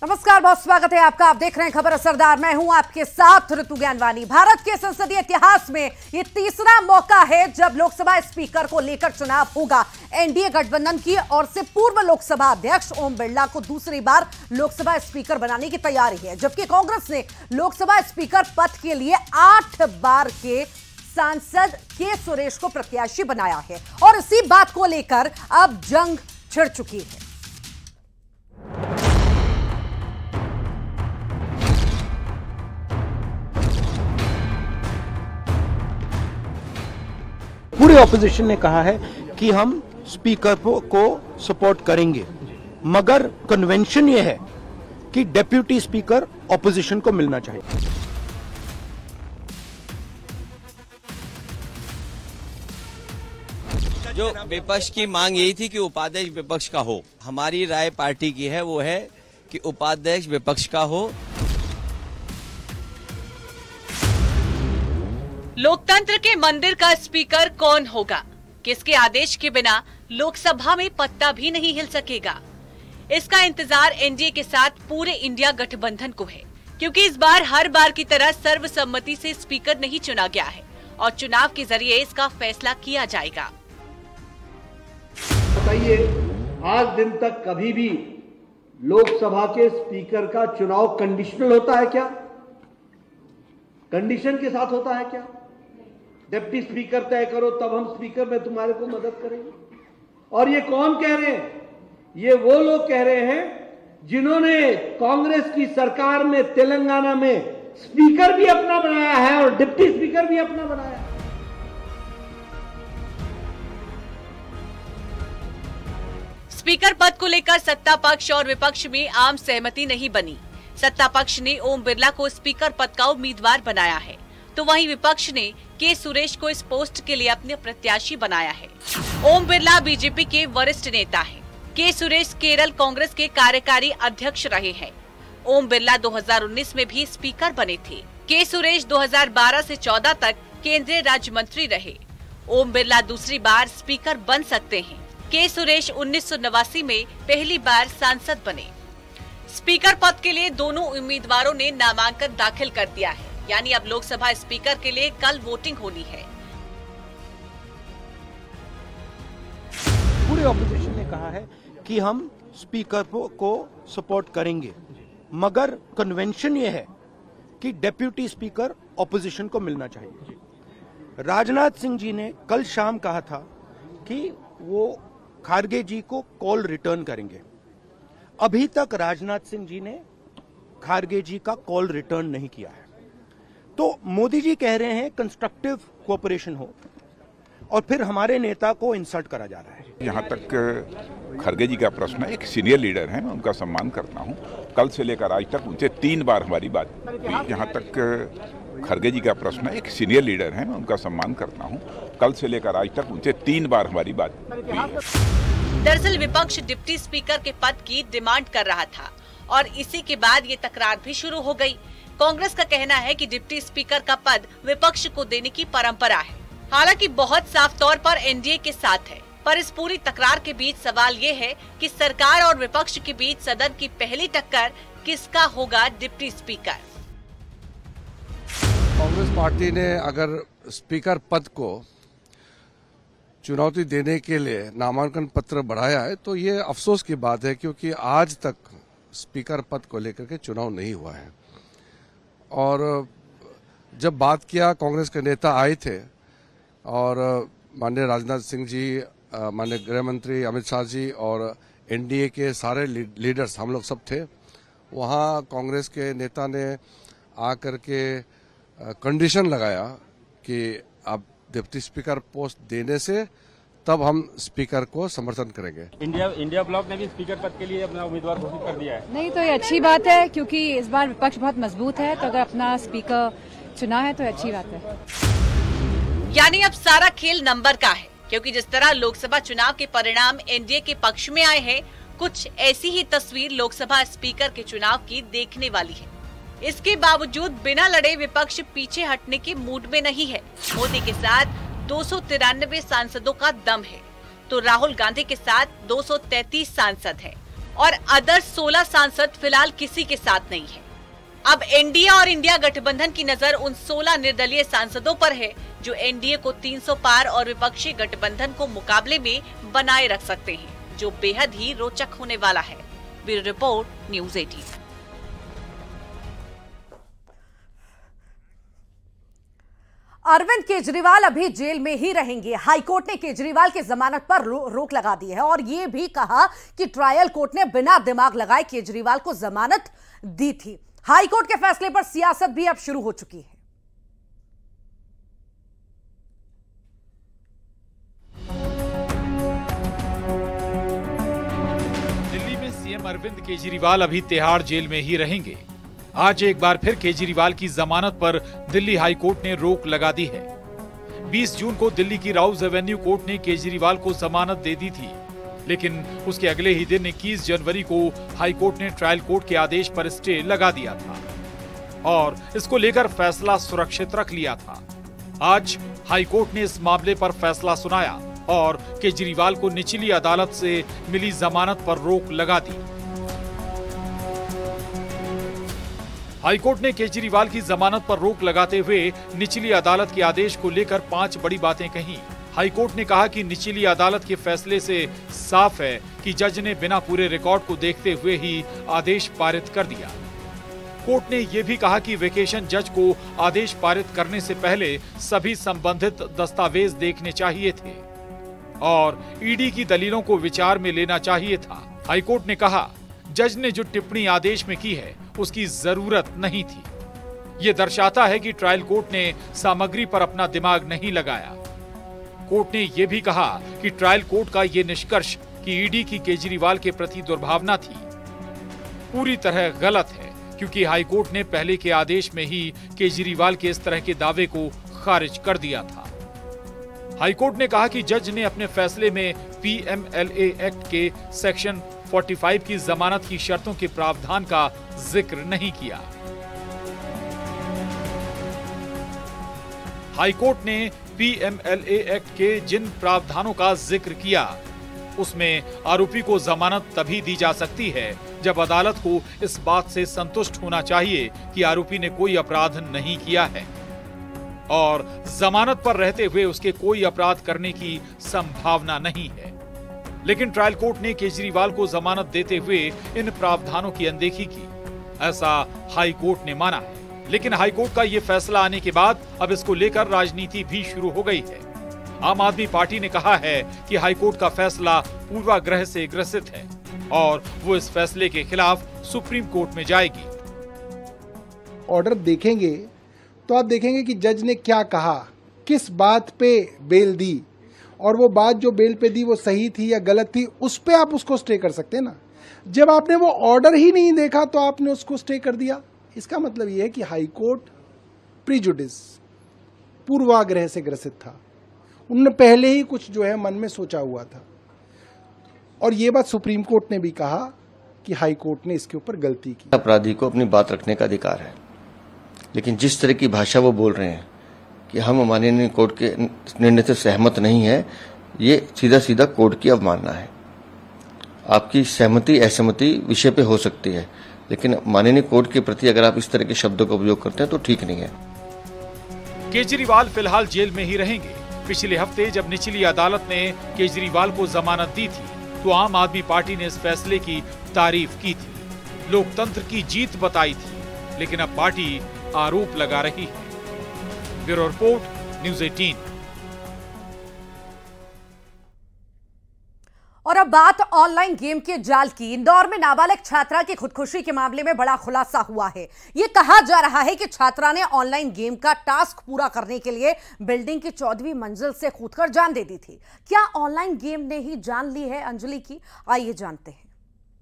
नमस्कार, बहुत स्वागत है आपका। आप देख रहे हैं खबर असरदार। मैं हूं आपके साथ ऋतु ज्ञानवानी। भारत के संसदीय इतिहास में ये तीसरा मौका है जब लोकसभा स्पीकर को लेकर चुनाव होगा। एनडीए गठबंधन की ओर से पूर्व लोकसभा अध्यक्ष ओम बिरला को दूसरी बार लोकसभा स्पीकर बनाने की तैयारी है, जबकि कांग्रेस ने लोकसभा स्पीकर पद के लिए 8 बार के सांसद के सुरेश को प्रत्याशी बनाया है और इसी बात को लेकर अब जंग छिड़ चुकी है। पूरे ऑपोजिशन ने कहा है कि हम स्पीकर को सपोर्ट करेंगे, मगर कन्वेंशन ये है कि डेप्यूटी स्पीकर ऑपोजिशन को मिलना चाहिए। जो विपक्ष की मांग यही थी कि उपाध्यक्ष विपक्ष का हो। हमारी राय पार्टी की है, वो है कि उपाध्यक्ष विपक्ष का हो। लोकतंत्र के मंदिर का स्पीकर कौन होगा? किसके आदेश के बिना लोकसभा में पत्ता भी नहीं हिल सकेगा? इसका इंतजार एनडीए के साथ पूरे इंडिया गठबंधन को है, क्योंकि इस बार हर बार की तरह सर्वसम्मति से स्पीकर नहीं चुना गया है और चुनाव के जरिए इसका फैसला किया जाएगा। बताइए, आज दिन तक कभी भी लोकसभा के स्पीकर का चुनाव कंडीशनल होता है क्या? कंडीशन के साथ होता है क्या? डिप्टी स्पीकर तय करो तब हम स्पीकर में तुम्हारे को मदद करेंगे। और ये कौन कह रहे हैं? ये वो लोग कह रहे हैं जिन्होंने कांग्रेस की सरकार में तेलंगाना में स्पीकर भी अपना बनाया है और डिप्टी स्पीकर भी अपना बनाया है। स्पीकर पद को लेकर सत्ता पक्ष और विपक्ष में आम सहमति नहीं बनी। सत्ता पक्ष ने ओम बिरला को स्पीकर पद का उम्मीदवार बनाया है, तो वहीं विपक्ष ने के सुरेश को इस पोस्ट के लिए अपने प्रत्याशी बनाया है। ओम बिरला बीजेपी के वरिष्ठ नेता हैं। के सुरेश केरल कांग्रेस के कार्यकारी अध्यक्ष रहे हैं। ओम बिरला 2019 में भी स्पीकर बने थे। के सुरेश 2012 से 14 तक केंद्रीय राज्य मंत्री रहे। ओम बिरला दूसरी बार स्पीकर बन सकते हैं। के सुरेश 1989 में पहली बार सांसद बने। स्पीकर पद के लिए दोनों उम्मीदवारों ने नामांकन दाखिल कर दिया है, यानी अब लोकसभा स्पीकर के लिए कल वोटिंग होनी है। पूरे ऑपोजिशन ने कहा है कि हम स्पीकर को सपोर्ट करेंगे, मगर कन्वेंशन ये है कि डेप्यूटी स्पीकर ऑपोजिशन को मिलना चाहिए। राजनाथ सिंह जी ने कल शाम कहा था कि वो खारगे जी को कॉल रिटर्न करेंगे। अभी तक राजनाथ सिंह जी ने खारगे जी का कॉल रिटर्न नहीं किया है। तो मोदी जी कह रहे हैं कंस्ट्रक्टिव कोऑपरेशन हो, और फिर हमारे नेता को इंसल्ट करा जा रहा है। यहाँ तक खड़गे जी का प्रश्न है, एक सीनियर लीडर हैं, मैं उनका सम्मान करता हूँ। कल से लेकर आज तक उनसे 3 बार हमारी बात हुई। यहाँ तक खड़गे जी का प्रश्न है, एक सीनियर लीडर हैं, मैं उनका सम्मान करता हूँ। कल से लेकर आज तक उनसे 3 बार हमारी बात हुई। दरअसल विपक्ष डिप्टी स्पीकर के पद की डिमांड कर रहा था और इसी के बाद ये तकरार भी शुरू हो गई। कांग्रेस का कहना है कि डिप्टी स्पीकर का पद विपक्ष को देने की परंपरा है, हालांकि बहुत साफ तौर पर एनडीए के साथ है। पर इस पूरी तकरार के बीच सवाल ये है कि सरकार और विपक्ष के बीच सदन की पहली टक्कर किसका होगा डिप्टी स्पीकर? कांग्रेस पार्टी ने अगर स्पीकर पद को चुनौती देने के लिए नामांकन पत्र बढ़ाया है तो ये अफसोस की बात है, क्योंकि आज तक स्पीकर पद को लेकर के चुनाव नहीं हुआ है। और जब बात किया, कांग्रेस के नेता आए थे और माननीय राजनाथ सिंह जी, माननीय गृह मंत्री अमित शाह जी और एनडीए के सारे लीडर्स, हम लोग सब थे वहाँ। कांग्रेस के नेता ने आकर के कंडीशन लगाया कि अब डिप्टी स्पीकर पोस्ट देने से तब हम स्पीकर को समर्थन करेंगे। इंडिया ब्लॉक ने भी स्पीकर पद के लिए अपना उम्मीदवार घोषित कर दिया है। नहीं तो ये अच्छी बात है, क्योंकि इस बार विपक्ष बहुत मजबूत है, तो अगर अपना स्पीकर चुना है तो अच्छी बात है। यानी अब सारा खेल नंबर का है, क्योंकि जिस तरह लोकसभा चुनाव के परिणाम एनडीए के पक्ष में आए हैं, कुछ ऐसी ही तस्वीर लोकसभा स्पीकर के चुनाव की देखने वाली है। इसके बावजूद बिना लड़े विपक्ष पीछे हटने के मूड में नहीं है। मोदी के साथ 293 सांसदों का दम है, तो राहुल गांधी के साथ 233 सांसद हैं। और अदर्स 16 सांसद फिलहाल किसी के साथ नहीं है। अब एनडीए और इंडिया गठबंधन की नजर उन 16 निर्दलीय सांसदों पर है जो एनडीए को 300 पार और विपक्षी गठबंधन को मुकाबले में बनाए रख सकते हैं, जो बेहद ही रोचक होने वाला है। Bureau report, news 18। Arvind Kejriwal अभी जेल में ही रहेंगे। हाईकोर्ट ने केजरीवाल की जमानत पर रोक लगा दी है और यह भी कहा कि ट्रायल कोर्ट ने बिना दिमाग लगाए केजरीवाल को जमानत दी थी। हाईकोर्ट के फैसले पर सियासत भी अब शुरू हो चुकी है। दिल्ली में सीएम अरविंद केजरीवाल अभी तिहाड़ जेल में ही रहेंगे। आज एक बार फिर केजरीवाल की जमानत पर दिल्ली हाई कोर्ट ने रोक लगा दी है। 20 जून को दिल्ली की राउज एवेन्यू कोर्ट ने केजरीवाल को जमानत दे दी थी, लेकिन उसके अगले ही दिन 21 जनवरी को हाई कोर्ट ने ट्रायल कोर्ट के आदेश पर स्टे लगा दिया था और इसको लेकर फैसला सुरक्षित रख लिया था। आज हाई कोर्ट ने इस मामले पर फैसला सुनाया और केजरीवाल को निचली अदालत से मिली जमानत पर रोक लगा दी। हाईकोर्ट ने केजरीवाल की जमानत पर रोक लगाते हुए निचली अदालत के आदेश को लेकर 5 बड़ी बातें कही। हाईकोर्ट ने कहा कि निचली अदालत के फैसले से साफ है कि जज ने बिना पूरे रिकॉर्ड को देखते हुए ही आदेश पारित कर दिया। कोर्ट ने यह भी कहा कि वेकेशन जज को आदेश पारित करने से पहले सभी संबंधित दस्तावेज देखने चाहिए थे और ईडी की दलीलों को विचार में लेना चाहिए था। हाईकोर्ट ने कहा, जज ने जो टिप्पणी आदेश में की है उसकी जरूरत नहीं थी। ये दर्शाता है कि ट्रायल कोर्ट ने सामग्री पर अपना दिमाग नहीं लगाया। कोर्ट ने यह भी कहा कि ट्रायल कोर्ट का ये निष्कर्ष कि ईडी की केजरीवाल के प्रति दुर्भावना थी पूरी तरह गलत है, क्योंकि हाईकोर्ट ने पहले के आदेश में ही केजरीवाल के इस तरह के दावे को खारिज कर दिया था। हाईकोर्ट ने कहा कि जज ने अपने फैसले में पीएमएलए एक्ट के सेक्शन 45 की जमानत की शर्तों के प्रावधान का जिक्र नहीं किया। हाईकोर्ट ने पीएमएलए एक्ट के जिन प्रावधानों का जिक्र किया उसमें आरोपी को जमानत तभी दी जा सकती है जब अदालत को इस बात से संतुष्ट होना चाहिए कि आरोपी ने कोई अपराध नहीं किया है और जमानत पर रहते हुए उसके कोई अपराध करने की संभावना नहीं है। लेकिन ट्रायल कोर्ट ने केजरीवाल को जमानत देते हुए इन प्रावधानों की अनदेखी की, ऐसा हाई कोर्ट ने माना है। लेकिन हाई कोर्ट का ये फैसला आने के बाद अब इसको लेकर राजनीति भी शुरू हो गई है। आम आदमी पार्टी ने कहा है कि हाई कोर्ट का फैसला पूर्वाग्रह से ग्रसित है और वो इस फैसले के खिलाफ सुप्रीम कोर्ट में जाएगी। ऑर्डर देखेंगे तो आप देखेंगे कि जज ने क्या कहा, किस बात पे बेल दी और वो बात जो बेल पे दी वो सही थी या गलत थी, उस पे आप उसको स्टे कर सकते हैं ना। जब आपने वो ऑर्डर ही नहीं देखा तो आपने उसको स्टे कर दिया, इसका मतलब ये है कि हाई कोर्ट प्रीजुडिस, पूर्वाग्रह से ग्रसित था। उन्होंने पहले ही कुछ जो है मन में सोचा हुआ था और ये बात सुप्रीम कोर्ट ने भी कहा कि हाई कोर्ट ने इसके ऊपर गलती की। अपराधी को अपनी बात रखने का अधिकार है, लेकिन जिस तरह की भाषा वो बोल रहे हैं कि हम माननीय कोर्ट के निर्णय से सहमत नहीं है, ये सीधा सीधा कोर्ट की अवमानना है। आपकी सहमति असहमति विषय पे हो सकती है, लेकिन माननीय कोर्ट के प्रति अगर आप इस तरह के शब्दों का उपयोग करते हैं तो ठीक नहीं है। केजरीवाल फिलहाल जेल में ही रहेंगे। पिछले हफ्ते जब निचली अदालत ने केजरीवाल को जमानत दी थी तो आम आदमी पार्टी ने इस फैसले की तारीफ की थी, लोकतंत्र की जीत बताई थी, लेकिन अब पार्टी आरोप लगा रही है। Bureau report, news 18। और अब बात ऑनलाइन गेम के जाल की। इंदौर में नाबालिग छात्रा की खुदकुशी के मामले में बड़ा खुलासा हुआ है। यह कहा जा रहा है कि छात्रा ने ऑनलाइन गेम का टास्क पूरा करने के लिए बिल्डिंग की 14वीं मंजिल से कूदकर जान दे दी थी। क्या ऑनलाइन गेम ने ही जान ली है अंजलि की? आइए जानते हैं।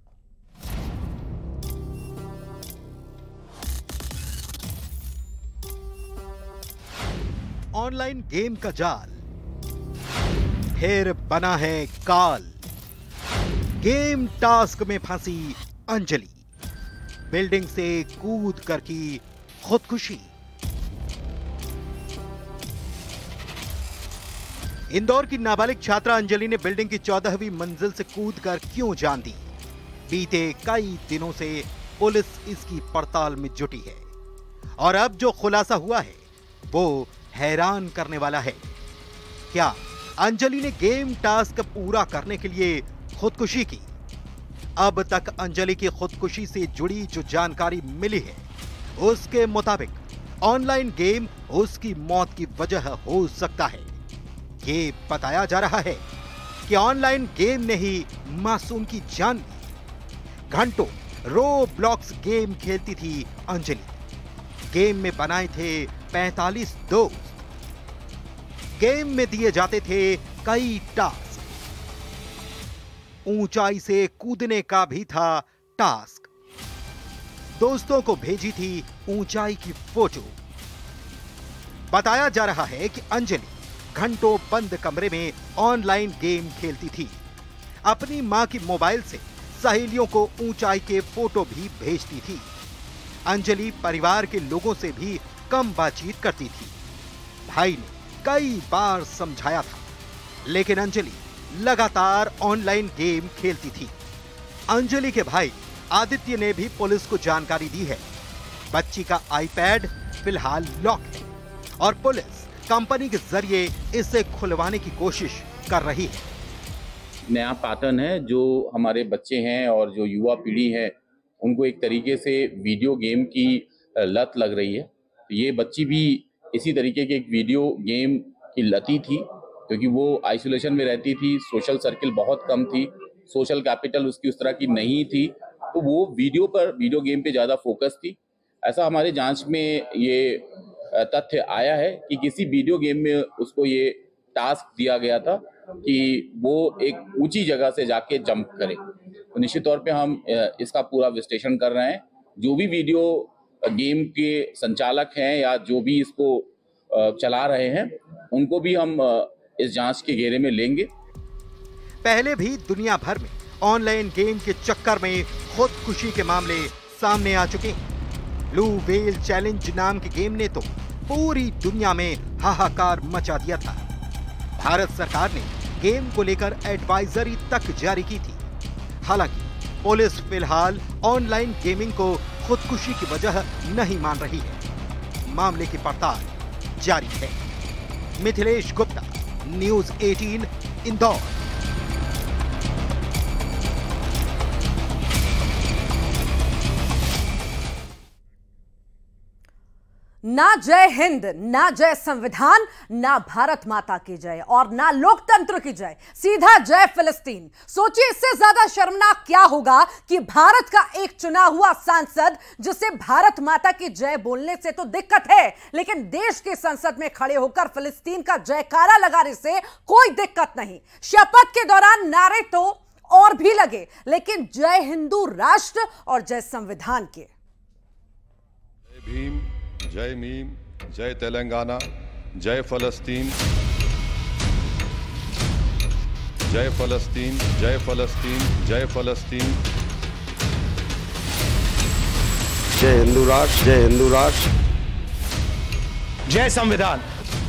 ऑनलाइन गेम का जाल फिर बना है काल। गेम टास्क में फंसी अंजलि, बिल्डिंग से कूद कर की खुदकुशी। इंदौर की नाबालिग छात्रा अंजलि ने बिल्डिंग की 14वीं मंजिल से कूदकर क्यों जान दी? बीते कई दिनों से पुलिस इसकी पड़ताल में जुटी है और अब जो खुलासा हुआ है वो हैरान करने वाला है। क्या अंजलि ने गेम टास्क पूरा करने के लिए खुदकुशी की? अब तक अंजलि की खुदकुशी से जुड़ी जो जानकारी मिली है उसके मुताबिक ऑनलाइन गेम उसकी मौत की वजह हो सकता है। ये बताया जा रहा है कि ऑनलाइन गेम ने ही मासूम की जान ली। घंटों रोब्लॉक्स गेम खेलती थी अंजलि। गेम में बनाए थे 45 दोस्त। गेम में दिए जाते थे कई टास्क। ऊंचाई से कूदने का भी था टास्क। दोस्तों को भेजी थी ऊंचाई की फोटो। बताया जा रहा है कि अंजलि घंटों बंद कमरे में ऑनलाइन गेम खेलती थी। अपनी मां की मोबाइल से सहेलियों को ऊंचाई के फोटो भी भेजती थी। अंजलि परिवार के लोगों से भी कम बातचीत करती थी। भाई ने कई बार समझाया था, लेकिन अंजलि लगातार ऑनलाइन गेम खेलती थी। अंजलि के भाई आदित्य ने भी पुलिस को जानकारी दी है। बच्ची का आईपैड फिलहाल लॉक है और पुलिस कंपनी के जरिए इसे खुलवाने की कोशिश कर रही है। नया पैटर्न है जो हमारे बच्चे हैं और जो युवा पीढ़ी है उनको एक तरीके से वीडियो गेम की लत लग रही है। ये बच्ची भी इसी तरीके के एक वीडियो गेम की लती थी, क्योंकि वो आइसोलेशन में रहती थी, सोशल सर्किल बहुत कम थी, सोशल कैपिटल उसकी उस तरह की नहीं थी, तो वो वीडियो गेम पे ज़्यादा फोकस थी। ऐसा हमारे जांच में ये तथ्य आया है कि किसी वीडियो गेम में उसको ये टास्क दिया गया था कि वो एक ऊंची जगह से जाके जंप करे। तो निश्चित तौर पे हम इसका पूरा विश्लेषण कर रहे हैं। जो भी वीडियो गेम के संचालक हैं या जो भी इसको चला रहे हैं उनको भी हम इस जांच के घेरे में लेंगे। पहले भी दुनिया भर में ऑनलाइन गेम के चक्कर में खुदकुशी के मामले सामने आ चुके हैं। ब्लू व्हेल चैलेंज नाम के गेम ने तो पूरी दुनिया में हाहाकार मचा दिया था। भारत सरकार ने गेम को लेकर एडवाइजरी तक जारी की थी। हालांकि पुलिस फिलहाल ऑनलाइन गेमिंग को खुदकुशी की वजह नहीं मान रही है। मामले की पड़ताल जारी है। मिथिलेश गुप्ता, न्यूज़ 18, इंदौर। ना जय हिंद, ना जय संविधान, ना भारत माता की जय और ना लोकतंत्र की जय, सीधा जय फिलिस्तीन। सोचिए इससे ज्यादा शर्मनाक क्या होगा कि भारत का एक चुना हुआ सांसद जिसे भारत माता की जय बोलने से तो दिक्कत है, लेकिन देश के संसद में खड़े होकर फिलिस्तीन का जयकारा लगाने से कोई दिक्कत नहीं। शपथ के दौरान नारे तो और भी लगे, लेकिन जय हिंदू राष्ट्र और जय संविधान के। जय भीम, जय मीम, जय तेलंगाना, जय फलस्तीन, जय फलस्तीन, जय फलस्तीन, जय फलस्तीन, जय हिंदू राष्ट्र, जय हिंदू राष्ट्र, जय संविधान।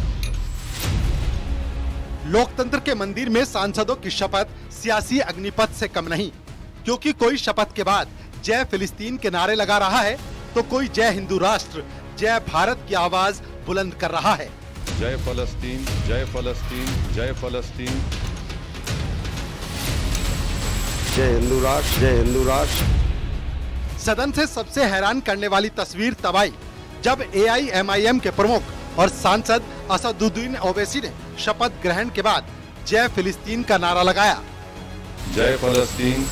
लोकतंत्र के मंदिर में सांसदों की शपथ सियासी अग्निपथ से कम नहीं, क्योंकि कोई शपथ के बाद जय फिलिस्तीन के नारे लगा रहा है तो कोई जय हिंदू राष्ट्र, जय भारत की आवाज बुलंद कर रहा है। जय फलस्तीन, जय फलस्तीन, जय फलस्तीन, जय हिंदू राष्ट्र, जय हिंदू राष्ट्र। सदन से सबसे हैरान करने वाली तस्वीर तब आई जब AIMIM के प्रमुख और सांसद असदुद्दीन ओवैसी ने शपथ ग्रहण के बाद जय फिलिस्तीन का नारा लगाया। जय फलस्तीन।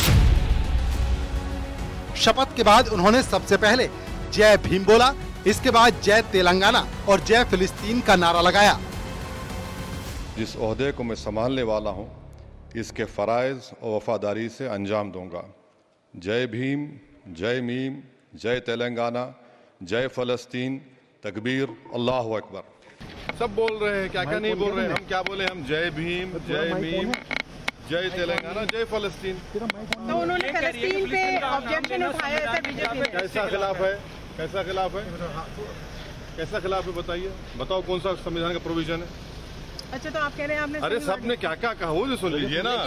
शपथ के बाद उन्होंने सबसे पहले जय भीम बोला, इसके बाद जय तेलंगाना और जय फिलिस्तीन का नारा लगाया। जिस ओहदे को मैं संभालने वाला हूं, इसके फराइज और वफादारी से अंजाम दूंगा। जय भीम, जय मीम, जय तेलंगाना, जय फलस्तीन, तकबीर, अल्लाहु अकबर। सब बोल रहे हैं, क्या क्या नहीं बोल रहे हैं। हम क्या बोले? हम जय भीम, जय मीम, जय तेलंगाना, जय फलस्तीन। तो उन्होंने फलस्तीन पे ऑब्जेक्शन उठाया है बीजेपी। कैसा खिलाफ है? कैसा खिलाफ है? कैसा खिलाफ है बताइए। बताओ कौन सा संविधान का प्रोविजन है? अच्छा, तो आप कह रहे हैं आपने अरे सबने क्या क्या कहा वो जो सुन लीजिए ना।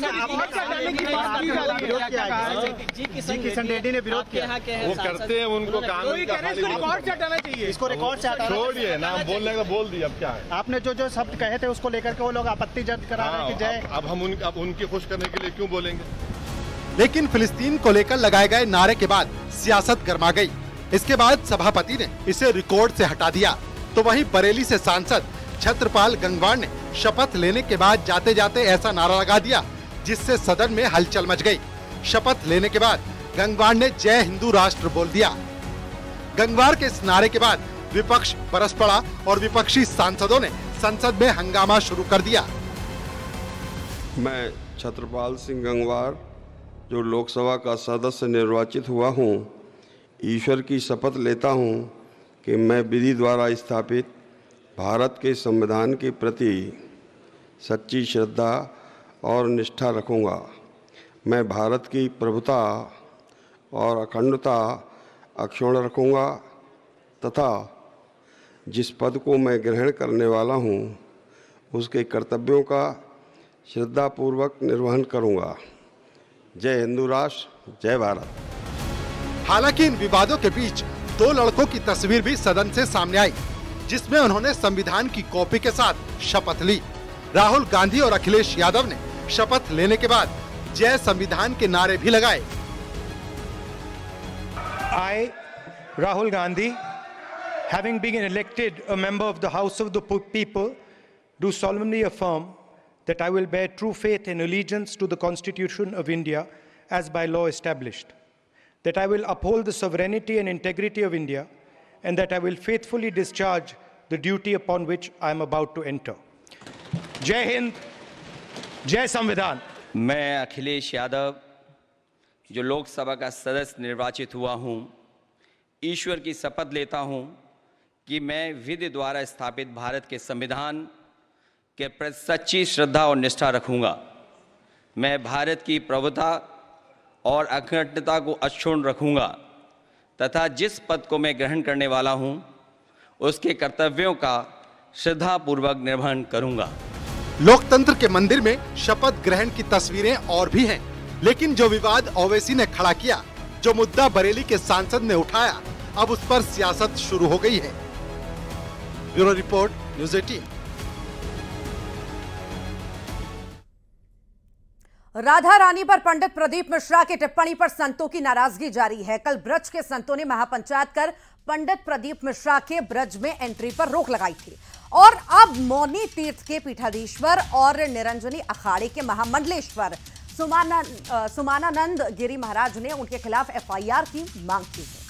जी किशन रेड्डी ने विरोध किया। वो करते हैं, उनको कानून का रिकॉर्ड से हटाना चाहिए, इसको रिकॉर्ड से हटाना। छोड़िए ना, बोलने का बोल दिया, अब क्या है। आपने जो शब्द कहे थे उसको लेकर के वो लोग आपत्ति जब्त करा रहे हैं कि जय। अब हम उनकी खुश करने के लिए क्यों बोलेंगे। लेकिन फिलिस्तीन को लेकर लगाए गए नारे के बाद सियासत गर्मा गई। इसके बाद सभापति ने इसे रिकॉर्ड से हटा दिया। तो वहीं बरेली से सांसद छत्रपाल गंगवार ने शपथ लेने के बाद जाते जाते ऐसा नारा लगा दिया जिससे सदन में हलचल मच गई। शपथ लेने के बाद गंगवार ने जय हिंदू राष्ट्र बोल दिया। गंगवार के इस नारे के बाद विपक्ष बरस पड़ा और विपक्षी सांसदों ने संसद में हंगामा शुरू कर दिया। मैं छत्रपाल सिंह गंगवार, जो लोकसभा का सदस्य निर्वाचित हुआ हूँ, ईश्वर की शपथ लेता हूँ कि मैं विधि द्वारा स्थापित भारत के संविधान के प्रति सच्ची श्रद्धा और निष्ठा रखूँगा। मैं भारत की प्रभुता और अखंडता अक्षुण्ण रखूँगा तथा जिस पद को मैं ग्रहण करने वाला हूँ उसके कर्तव्यों का श्रद्धापूर्वक निर्वहन करूँगा। जय हिंदू राष्ट्र, जय भारत। हालांकि इन विवादों के बीच दो लड़कों की तस्वीर भी सदन से सामने आई जिसमें उन्होंने संविधान की कॉपी के साथ शपथ ली। राहुल गांधी और अखिलेश यादव ने शपथ लेने के बाद जय संविधान के नारे भी लगाए। I, Rahul Gandhi, having been elected a member of the House of the People, do solemnly affirm that I will bear true faith and allegiance to the Constitution of India as by law established, that I will uphold the sovereignty and integrity of India, and that I will faithfully discharge the duty upon which I am about to enter. Jai Hind, Jai Samvidhan. मैं अखिलेश यादव, जो लोकसभा का सदस्य निर्वाचित हुआ हूँ, ईश्वर की शपथ लेता हूँ कि मैं विधि द्वारा स्थापित भारत के संविधान के प्रति सच्ची श्रद्धा और निष्ठा रखूँगा। मैं भारत की प्रभुता और अखंडता को अक्षुण्ण रखूँगा तथा जिस पद को मैं ग्रहण करने वाला हूँ उसके कर्तव्यों का श्रद्धापूर्वक निर्वहन करूँगा। लोकतंत्र के मंदिर में शपथ ग्रहण की तस्वीरें और भी हैं, लेकिन जो विवाद ओवैसी ने खड़ा किया, जो मुद्दा बरेली के सांसद ने उठाया, अब उस पर सियासत शुरू हो गई है। Bureau report, news 18। Radha Rani पर पंडित प्रदीप मिश्रा की टिप्पणी पर संतों की नाराजगी जारी है। कल ब्रज के संतों ने महापंचायत कर पंडित प्रदीप मिश्रा के ब्रज में एंट्री पर रोक लगाई थी और अब मौनी तीर्थ के पीठाधीश्वर और निरंजनी अखाड़े के महामंडलेश्वर सुमानानंद गिरी महाराज ने उनके खिलाफ एफआईआर की मांग की है।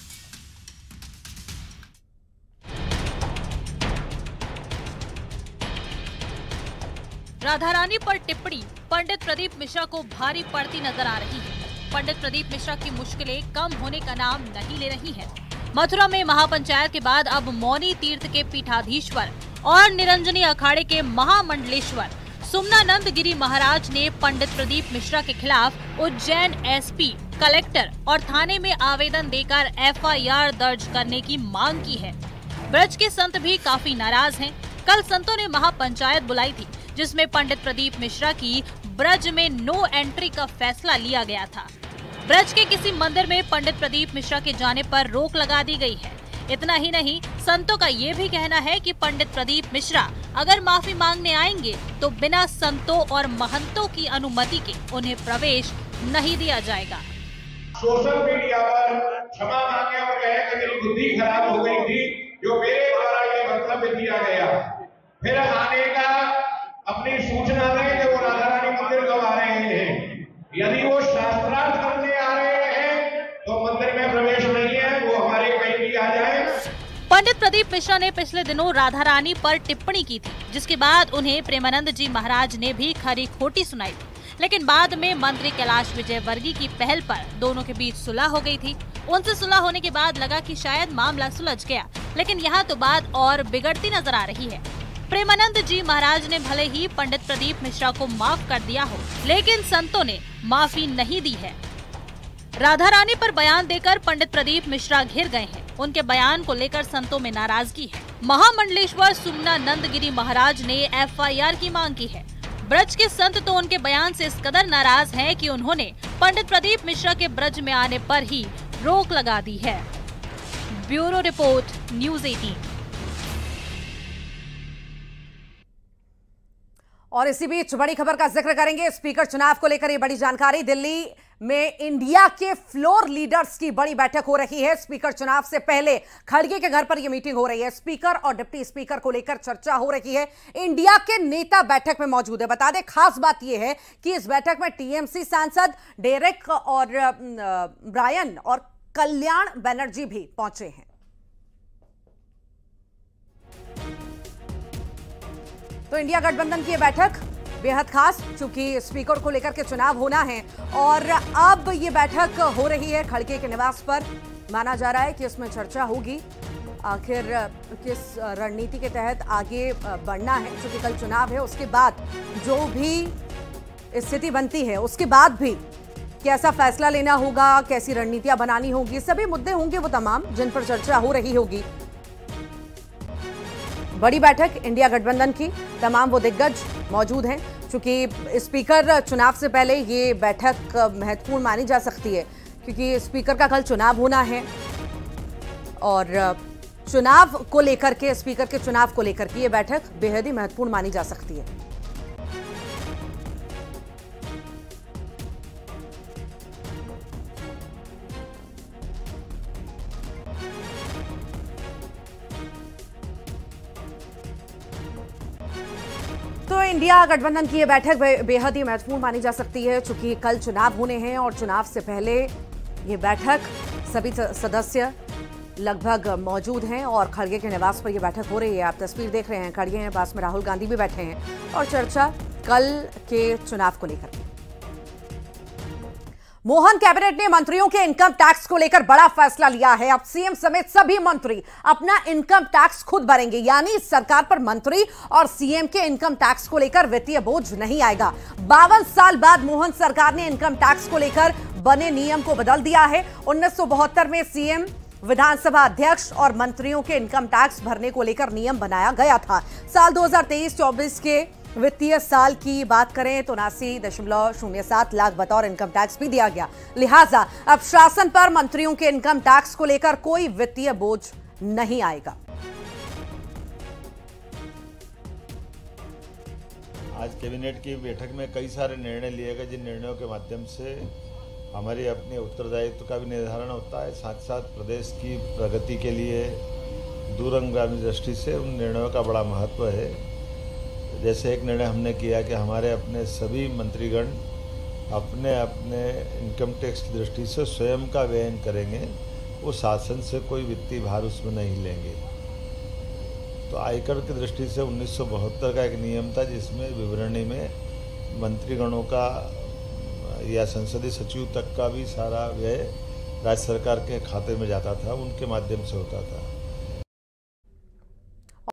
राधा रानी पर टिप्पणी पंडित प्रदीप मिश्रा को भारी पड़ती नजर आ रही है। पंडित प्रदीप मिश्रा की मुश्किलें कम होने का नाम नहीं ले रही हैं। मथुरा में महापंचायत के बाद अब मौनी तीर्थ के पीठाधीश्वर और निरंजनी अखाड़े के महामंडलेश्वर सुमनानंद गिरी महाराज ने पंडित प्रदीप मिश्रा के खिलाफ उज्जैन एसपी, कलेक्टर और थाने में आवेदन देकर एफआईआर दर्ज करने की मांग की है। ब्रज के संत भी काफी नाराज हैं। कल संतों ने महापंचायत बुलाई थी जिसमें पंडित प्रदीप मिश्रा की ब्रज में नो एंट्री का फैसला लिया गया था। ब्रज के किसी मंदिर में पंडित प्रदीप मिश्रा के जाने पर रोक लगा दी गई है। इतना ही नहीं, संतों का ये भी कहना है कि पंडित प्रदीप मिश्रा अगर माफी मांगने आएंगे तो बिना संतों और महंतों की अनुमति के उन्हें प्रवेश नहीं दिया जाएगा। सोशल मीडिया पर क्षमा मांगे और कहे कि मेरी बुद्धि खराब हो गई थी, जो मेरे द्वारा ये वक्तव्य दिया गया, फिर आने का अपनी सूचना दें कि वो राधा रानी मंदिर कब आ रहे हैं। यदि वो शास्त्रार्थ करने आ रहे हैं तो मंदिर में प्रवेश नहीं है, वो हमारे कहीं भी आ जाए। पंडित प्रदीप मिश्रा ने पिछले दिनों राधा रानी पर टिप्पणी की थी, जिसके बाद उन्हें प्रेमानंद जी महाराज ने भी खरी खोटी सुनाई थी। लेकिन बाद में मंत्री कैलाश विजयवर्गीय की पहल पर दोनों के बीच सुलह हो गई थी। उनसे सुलह होने के बाद लगा कि शायद मामला सुलझ गया, लेकिन यहाँ तो बात और बिगड़ती नजर आ रही है। प्रेमानंद जी महाराज ने भले ही पंडित प्रदीप मिश्रा को माफ कर दिया हो, लेकिन संतों ने माफी नहीं दी है। राधा रानी पर बयान देकर पंडित प्रदीप मिश्रा घिर गए हैं। उनके बयान को लेकर संतों में नाराजगी है। महामंडलेश्वर सुमनानंद गिरी महाराज ने FIR की मांग की है। ब्रज के संत तो उनके बयान से इस कदर नाराज हैं कि उन्होंने पंडित प्रदीप मिश्रा के ब्रज में आने पर ही रोक लगा दी है। Bureau report, news 18। और इसी बीच बड़ी खबर का जिक्र करेंगे। स्पीकर चुनाव को लेकर ये बड़ी जानकारी। दिल्ली में इंडिया के फ्लोर लीडर्स की बड़ी बैठक हो रही है। स्पीकर चुनाव से पहले खड़गे के घर पर यह मीटिंग हो रही है। स्पीकर और डिप्टी स्पीकर को लेकर चर्चा हो रही है। इंडिया के नेता बैठक में मौजूद है। बता दें, खास बात यह है कि इस बैठक में टीएमसी सांसद डेरेक और ब्रायन और कल्याण बनर्जी भी पहुंचे हैं। तो इंडिया गठबंधन की यह बैठक बेहद खास, क्योंकि स्पीकर को लेकर के चुनाव होना है और अब ये बैठक हो रही है खड़गे के निवास पर। माना जा रहा है कि इसमें चर्चा होगी आखिर किस रणनीति के तहत आगे बढ़ना है, क्योंकि कल चुनाव है। उसके बाद जो भी स्थिति बनती है उसके बाद भी कैसा फैसला लेना होगा, कैसी रणनीतियां बनानी होगी, सभी मुद्दे होंगे वो तमाम जिन पर चर्चा हो रही होगी। बड़ी बैठक इंडिया गठबंधन की, तमाम वो दिग्गज मौजूद हैं। क्योंकि स्पीकर चुनाव से पहले ये बैठक महत्वपूर्ण मानी जा सकती है, क्योंकि स्पीकर का कल चुनाव होना है और चुनाव को लेकर के, स्पीकर के चुनाव को लेकर के ये बैठक बेहद ही महत्वपूर्ण मानी जा सकती है। तो इंडिया गठबंधन की यह बैठक बेहद ही महत्वपूर्ण मानी जा सकती है, चूंकि कल चुनाव होने हैं और चुनाव से पहले ये बैठक सभी सदस्य लगभग मौजूद हैं और खड़गे के निवास पर यह बैठक हो रही है। आप तस्वीर देख रहे हैं, खड़गे हैं, पास में राहुल गांधी भी बैठे हैं और चर्चा कल के चुनाव को लेकर। मोहन कैबिनेट ने मंत्रियों के इनकम टैक्स को लेकर बड़ा फैसला लिया है। अब सीएम समेत सभी मंत्री अपना इनकम टैक्स खुद भरेंगे, यानी सरकार पर मंत्री और सीएम के इनकम टैक्स को लेकर वित्तीय बोझ नहीं आएगा। 52 साल बाद मोहन सरकार ने इनकम टैक्स को लेकर बने नियम को बदल दिया है। 1972 में सीएम, विधानसभा अध्यक्ष और मंत्रियों के इनकम टैक्स भरने को लेकर नियम बनाया गया था। साल 2023-24 के वित्तीय साल की बात करें तो 79.07 लाख बतौर इनकम टैक्स भी दिया गया। लिहाजा अब शासन पर मंत्रियों के इनकम टैक्स को लेकर कोई वित्तीय बोझ नहीं आएगा। आज कैबिनेट की बैठक में कई सारे निर्णय लिए गए, जिन निर्णयों के माध्यम से हमारी अपने उत्तरदायित्व का भी निर्धारण होता है, साथ साथ प्रदेश की प्रगति के लिए दूरगामी दृष्टि से उन निर्णयों का बड़ा महत्व है। जैसे एक निर्णय हमने किया कि हमारे अपने सभी मंत्रीगण अपने अपने इनकम टैक्स की दृष्टि से स्वयं का व्ययन करेंगे, वो शासन से कोई वित्तीय भार उसमें नहीं लेंगे। तो आयकर की दृष्टि से 1972 का एक नियम था, जिसमें विवरणी में मंत्रीगणों का या संसदीय सचिव तक का भी सारा व्यय राज्य सरकार के खाते में जाता था, उनके माध्यम से होता था।